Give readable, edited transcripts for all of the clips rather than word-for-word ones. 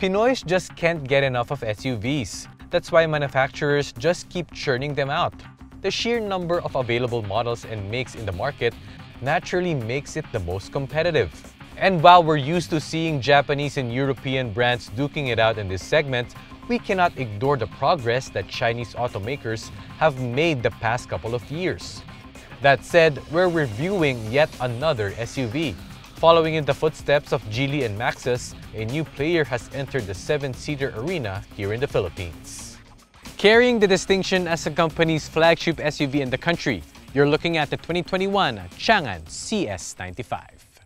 Pinoys just can't get enough of SUVs. That's why manufacturers just keep churning them out. The sheer number of available models and makes in the market naturally makes it the most competitive. And while we're used to seeing Japanese and European brands duking it out in this segment, we cannot ignore the progress that Chinese automakers have made the past couple of years. That said, we're reviewing yet another SUV. Following in the footsteps of Geely and Maxus, a new player has entered the 7-seater arena here in the Philippines. Carrying the distinction as the company's flagship SUV in the country, you're looking at the 2021 Changan CS95.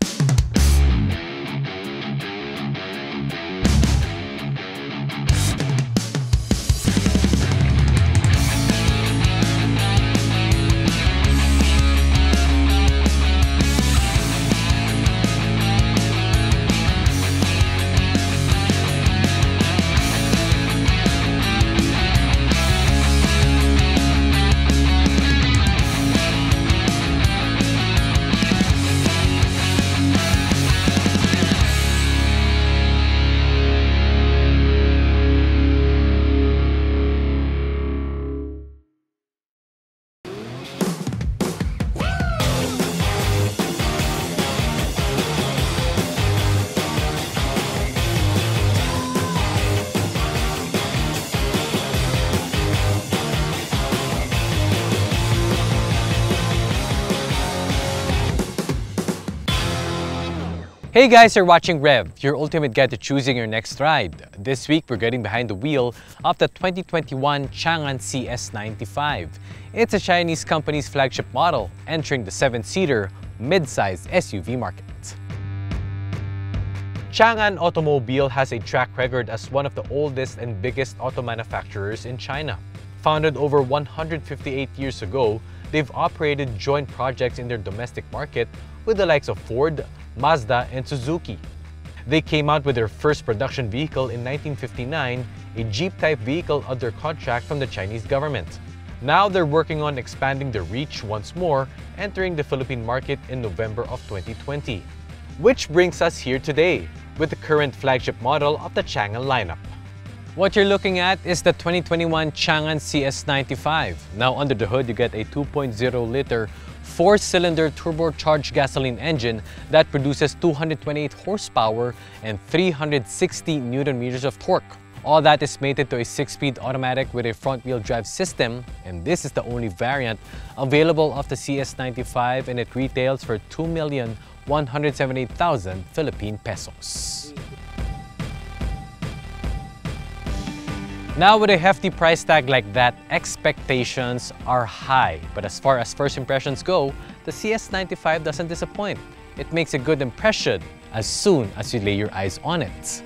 Hey guys, you're watching Rev, your ultimate guide to choosing your next ride. This week, we're getting behind the wheel of the 2021 Changan CS95. It's a Chinese company's flagship model, entering the 7-seater mid-size SUV market. Changan Automobile has a track record as one of the oldest and biggest auto manufacturers in China. Founded over 158 years ago, they've operated joint projects in their domestic market with the likes of Ford, Mazda, and Suzuki. They came out with their first production vehicle in 1959, a Jeep-type vehicle under contract from the Chinese government. Now they're working on expanding their reach once more, entering the Philippine market in November of 2020. Which brings us here today, with the current flagship model of the Changan lineup. What you're looking at is the 2021 Changan CS95. Now under the hood, you get a 2.0-liter 4-cylinder turbocharged gasoline engine that produces 228 horsepower and 360 Nm of torque. All that is mated to a 6-speed automatic with a front-wheel drive system, and this is the only variant available of the CS95, and it retails for 2,178,000 Philippine pesos. Now with a hefty price tag like that, expectations are high. But as far as first impressions go, the CS95 doesn't disappoint. It makes a good impression as soon as you lay your eyes on it.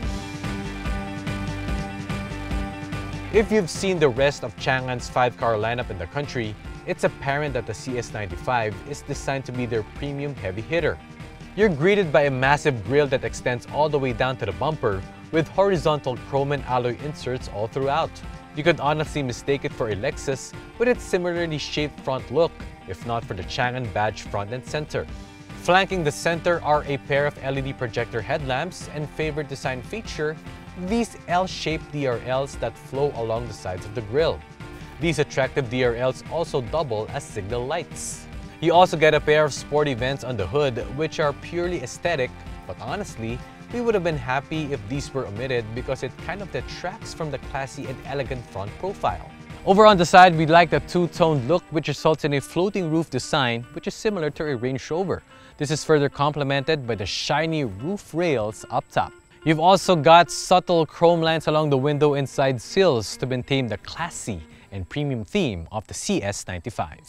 If you've seen the rest of Changan's 5-car lineup in the country, it's apparent that the CS95 is designed to be their premium heavy hitter. You're greeted by a massive grille that extends all the way down to the bumper, with horizontal chrome and alloy inserts all throughout. You could honestly mistake it for a Lexus with its similarly shaped front look, if not for the Changan badge front and center. Flanking the center are a pair of LED projector headlamps, and favorite design feature, these L-shaped DRLs that flow along the sides of the grille. These attractive DRLs also double as signal lights. You also get a pair of sporty vents on the hood, which are purely aesthetic, but honestly, we would have been happy if these were omitted because it kind of detracts from the classy and elegant front profile. Over on the side, we like the two-toned look, which results in a floating roof design, which is similar to a Range Rover. This is further complemented by the shiny roof rails up top. You've also got subtle chrome lines along the window and side sills to maintain the classy and premium theme of the CS95.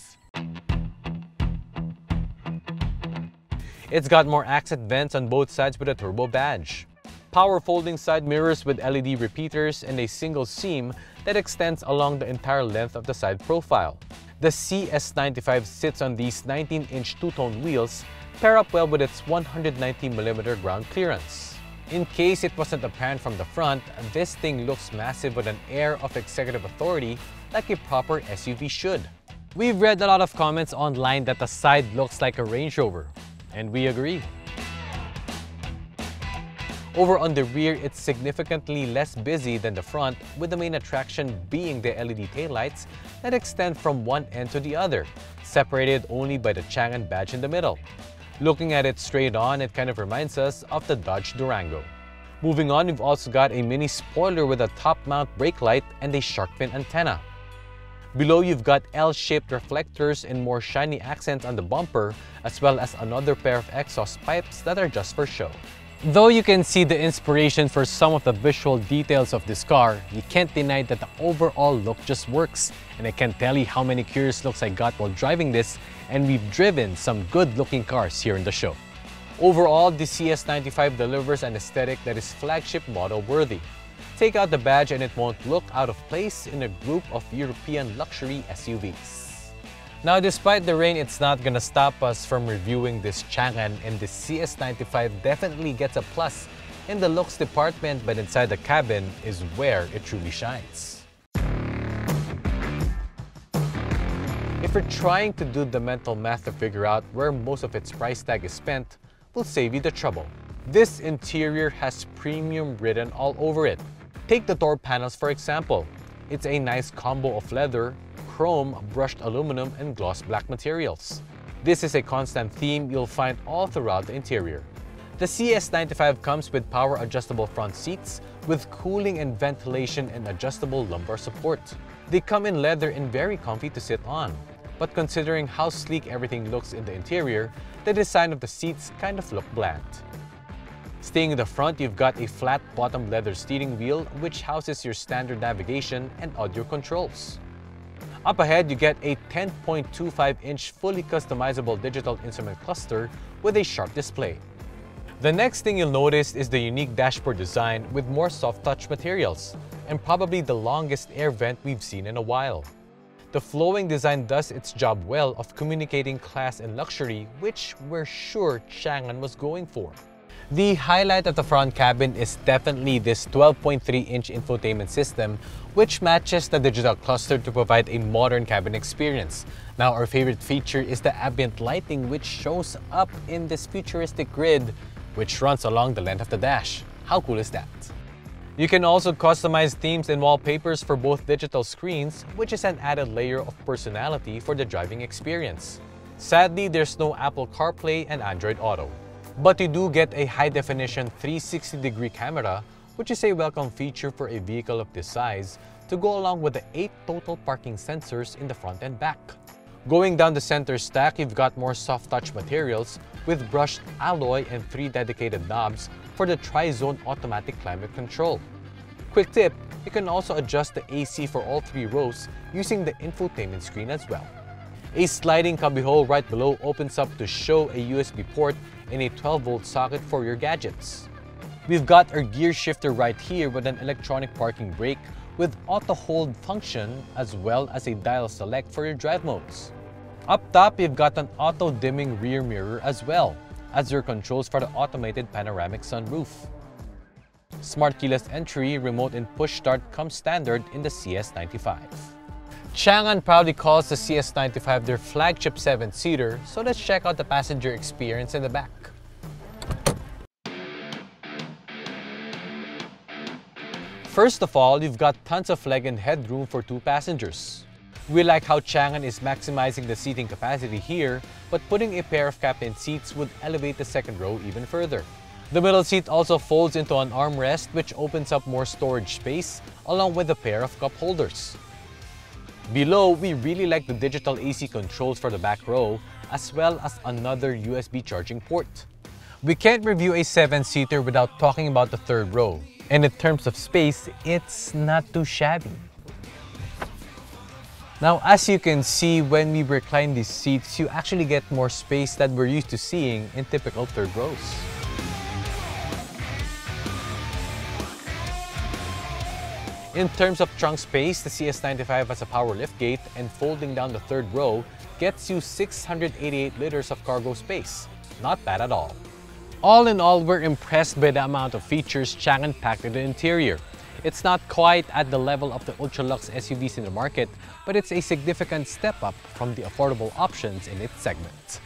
It's got more accent vents on both sides with a turbo badge. Power folding side mirrors with LED repeaters and a single seam that extends along the entire length of the side profile. The CS95 sits on these 19-inch two-tone wheels, pair up well with its 190mm ground clearance. In case it wasn't apparent from the front, this thing looks massive with an air of executive authority like a proper SUV should. We've read a lot of comments online that the side looks like a Range Rover, and we agree. Over on the rear, it's significantly less busy than the front, with the main attraction being the LED taillights that extend from one end to the other, separated only by the Changan badge in the middle. Looking at it straight on, it kind of reminds us of the Dodge Durango. Moving on, we've also got a mini spoiler with a top-mount brake light and a shark fin antenna. Below, you've got L-shaped reflectors and more shiny accents on the bumper, as well as another pair of exhaust pipes that are just for show. Though you can see the inspiration for some of the visual details of this car, you can't deny that the overall look just works. And I can't tell you how many curious looks I got while driving this, and we've driven some good-looking cars here in the show. Overall, the CS95 delivers an aesthetic that is flagship model worthy. Take out the badge and it won't look out of place in a group of European luxury SUVs. Now, despite the rain, it's not gonna stop us from reviewing this Changan, and the CS95 definitely gets a plus in the looks department, but inside the cabin is where it truly shines. If you're trying to do the mental math to figure out where most of its price tag is spent, we'll save you the trouble. This interior has premium written all over it. Take the door panels for example. It's a nice combo of leather, chrome, brushed aluminum, and gloss black materials. This is a constant theme you'll find all throughout the interior. The CS95 comes with power adjustable front seats with cooling and ventilation and adjustable lumbar support. They come in leather and very comfy to sit on. But considering how sleek everything looks in the interior, the design of the seats kind of look bland. Staying in the front, you've got a flat bottom leather steering wheel which houses your standard navigation and audio controls. Up ahead, you get a 10.25-inch fully customizable digital instrument cluster with a sharp display. The next thing you'll notice is the unique dashboard design with more soft touch materials, and probably the longest air vent we've seen in a while. The flowing design does its job well of communicating class and luxury, which we're sure Changan was going for. The highlight of the front cabin is definitely this 12.3-inch infotainment system, which matches the digital cluster to provide a modern cabin experience. Now, our favorite feature is the ambient lighting, which shows up in this futuristic grid, which runs along the length of the dash. How cool is that? You can also customize themes and wallpapers for both digital screens, which is an added layer of personality for the driving experience. Sadly, there's no Apple CarPlay and Android Auto. But you do get a high-definition 360-degree camera, which is a welcome feature for a vehicle of this size, to go along with the 8 total parking sensors in the front and back. Going down the center stack, you've got more soft-touch materials with brushed alloy and 3 dedicated knobs for the tri-zone automatic climate control. Quick tip, you can also adjust the AC for all 3 rows using the infotainment screen as well. A sliding cubbyhole right below opens up to show a USB port and a 12-volt socket for your gadgets. We've got our gear shifter right here with an electronic parking brake with auto hold function, as well as a dial select for your drive modes. Up top, you've got an auto dimming rear mirror as well as your controls for the automated panoramic sunroof. Smart keyless entry, remote and push start come standard in the CS95. Changan proudly calls the CS95 their flagship 7-seater, so let's check out the passenger experience in the back. First of all, you've got tons of leg and headroom for 2 passengers. We like how Changan is maximizing the seating capacity here, but putting a pair of captain seats would elevate the second row even further. The middle seat also folds into an armrest, which opens up more storage space, along with a pair of cup holders. Below, we really like the digital AC controls for the back row, as well as another USB charging port. We can't review a 7-seater without talking about the third row. And in terms of space, it's not too shabby. Now, as you can see, when we recline these seats, you actually get more space than we're used to seeing in typical third rows. In terms of trunk space, the CS95 has a power liftgate, and folding down the third row gets you 688 liters of cargo space. Not bad at all. All in all, we're impressed by the amount of features Changan packed in the interior. It's not quite at the level of the ultra-luxe SUVs in the market, but it's a significant step up from the affordable options in its segment.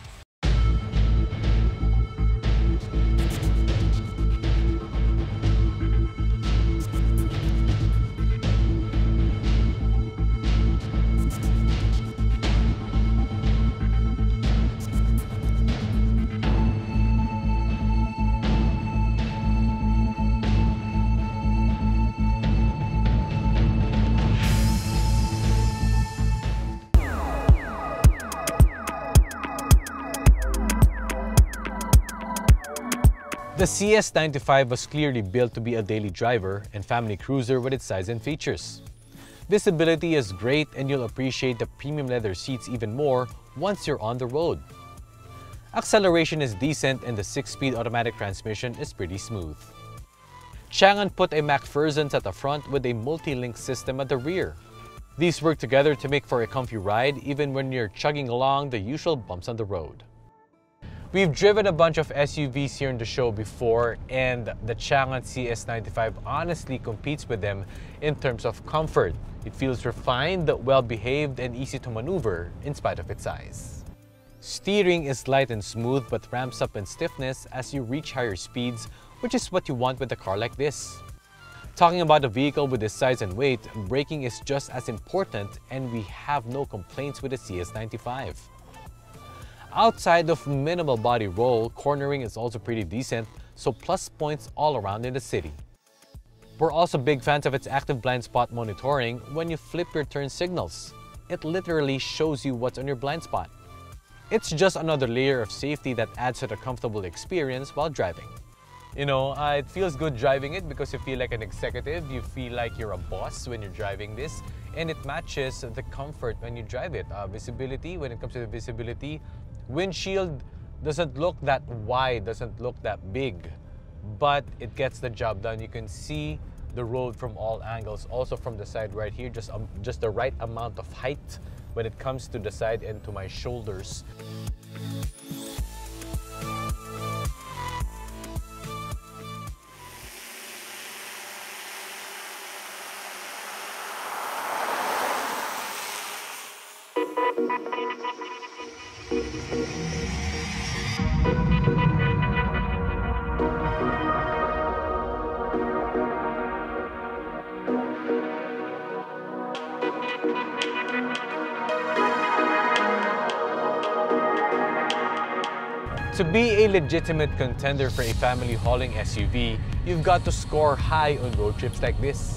The CS95 was clearly built to be a daily driver and family cruiser with its size and features. Visibility is great and you'll appreciate the premium leather seats even more once you're on the road. Acceleration is decent and the 6-speed automatic transmission is pretty smooth. Changan put a MacPherson's at the front with a multi-link system at the rear. These work together to make for a comfy ride even when you're chugging along the usual bumps on the road. We've driven a bunch of SUVs here in the show before, and the Changan CS95 honestly competes with them in terms of comfort. It feels refined, well-behaved, and easy to maneuver in spite of its size. Steering is light and smooth but ramps up in stiffness as you reach higher speeds, which is what you want with a car like this. Talking about a vehicle with this size and weight, braking is just as important, and we have no complaints with the CS95. Outside of minimal body roll, cornering is also pretty decent, so plus points all around in the city. We're also big fans of its active blind spot monitoring when you flip your turn signals. It literally shows you what's on your blind spot. It's just another layer of safety that adds to the comfortable experience while driving. You know, it feels good driving it because you feel like an executive, you feel like you're a boss when you're driving this, and it matches the comfort when you drive it. Visibility, when it comes to the visibility, windshield doesn't look that wide, doesn't look that big, but it gets the job done. You can see the road from all angles, also from the side right here, just the right amount of height when it comes to the side and to my shoulders. To be a legitimate contender for a family hauling SUV, you've got to score high on road trips like this.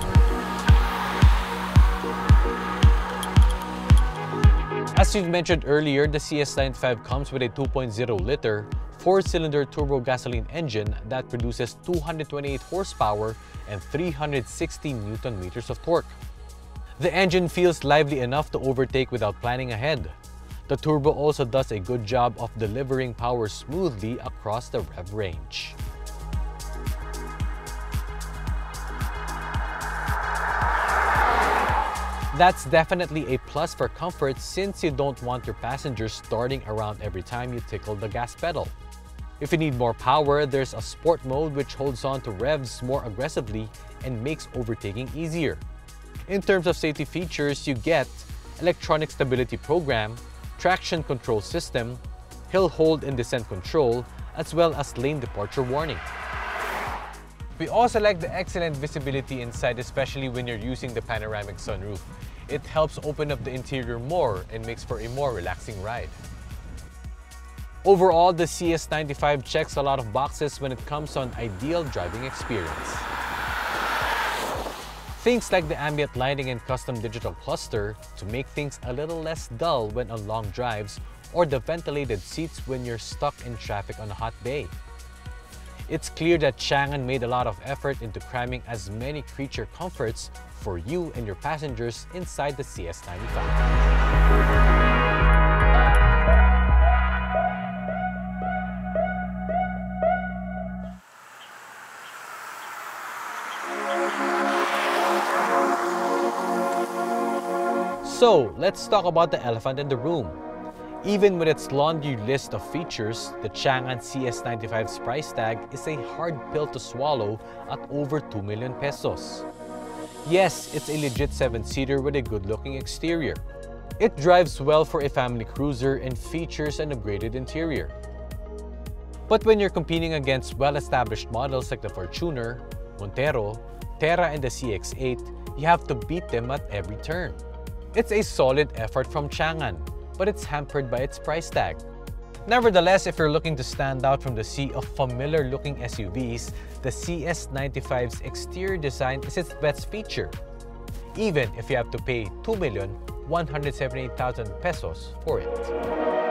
As we've mentioned earlier, the CS95 comes with a 2.0-liter, 4-cylinder turbo gasoline engine that produces 228 horsepower and 360 Newton-meters of torque. The engine feels lively enough to overtake without planning ahead. The turbo also does a good job of delivering power smoothly across the rev range. That's definitely a plus for comfort since you don't want your passengers starting around every time you tickle the gas pedal. If you need more power, there's a sport mode which holds on to revs more aggressively and makes overtaking easier. In terms of safety features, you get electronic stability program, traction control system, hill hold and descent control, as well as lane departure warning. We also like the excellent visibility inside, especially when you're using the panoramic sunroof. It helps open up the interior more and makes for a more relaxing ride. Overall, the CS95 checks a lot of boxes when it comes on ideal driving experience. Things like the ambient lighting and custom digital cluster to make things a little less dull when on long drives, or the ventilated seats when you're stuck in traffic on a hot day. It's clear that Changan made a lot of effort into cramming as many creature comforts for you and your passengers inside the CS95. So, let's talk about the elephant in the room. Even with its laundry list of features, the Changan CS95's price tag is a hard pill to swallow at over 2 million pesos. Yes, it's a legit 7-seater with a good-looking exterior. It drives well for a family cruiser and features an upgraded interior. But when you're competing against well-established models like the Fortuner, Montero, Terra, and the CX-8, you have to beat them at every turn. It's a solid effort from Changan, but it's hampered by its price tag. Nevertheless, if you're looking to stand out from the sea of familiar-looking SUVs, the CS95's exterior design is its best feature, even if you have to pay 2,178,000 pesos for it.